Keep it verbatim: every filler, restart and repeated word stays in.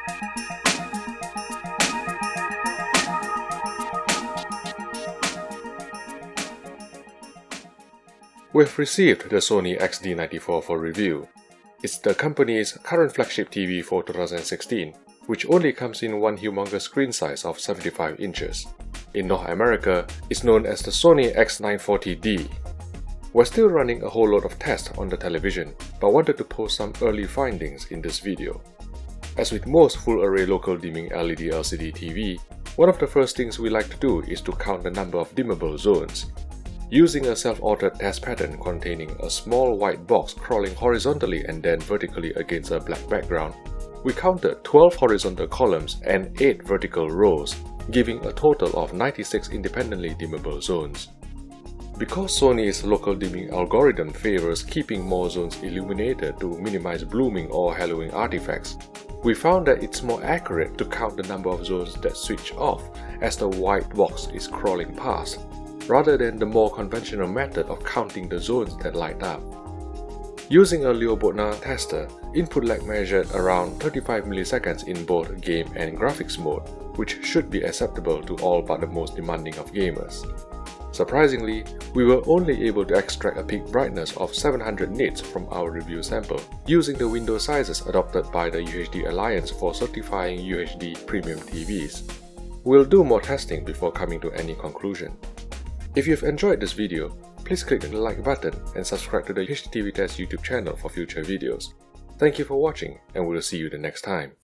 We've received the Sony X D ninety-four for review. It's the company's current flagship T V for two thousand sixteen, which only comes in one humongous screen size of seventy-five inches. In North America, it's known as the Sony X nine forty D. We're still running a whole lot of tests on the television, but wanted to post some early findings in this video. As with most full-array local dimming L E D L C D T V, one of the first things we like to do is to count the number of dimmable zones. Using a self-authored test pattern containing a small white box crawling horizontally and then vertically against a black background, we counted twelve horizontal columns and eight vertical rows, giving a total of ninety-six independently dimmable zones. Because Sony's local dimming algorithm favors keeping more zones illuminated to minimize blooming or haloing artifacts, we found that it's more accurate to count the number of zones that switch off as the white box is crawling past, rather than the more conventional method of counting the zones that light up. Using a Leo-Bodnar tester, input lag measured around thirty-five milliseconds in both game and graphics mode, which should be acceptable to all but the most demanding of gamers. Surprisingly, we were only able to extract a peak brightness of seven hundred nits from our review sample, using the window sizes adopted by the U H D Alliance for certifying U H D premium T Vs. We'll do more testing before coming to any conclusion. If you've enjoyed this video, please click the like button and subscribe to the H D T V Test YouTube channel for future videos. Thank you for watching, and we'll see you the next time.